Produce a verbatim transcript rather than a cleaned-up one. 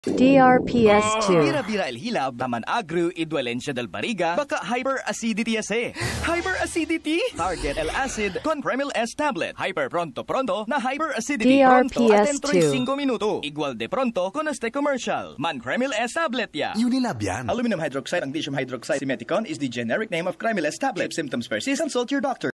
D R P S two. Bira-bira el hilab, taman agru, idwelensya del bariga, baka hyperacidity ase. Hyperacidity? Target el acid con Kremil-S tablet. Hyper pronto-pronto na hyperacidity. D R P S pronto two. at five minuto. Igual de pronto con este commercial. Man Kremil-S tablet ya. Unilab yan. Aluminum hydroxide, ang hydroxide. Simeticon is the generic name of Kremil-S tablet. If symptoms persist, consult your doctor.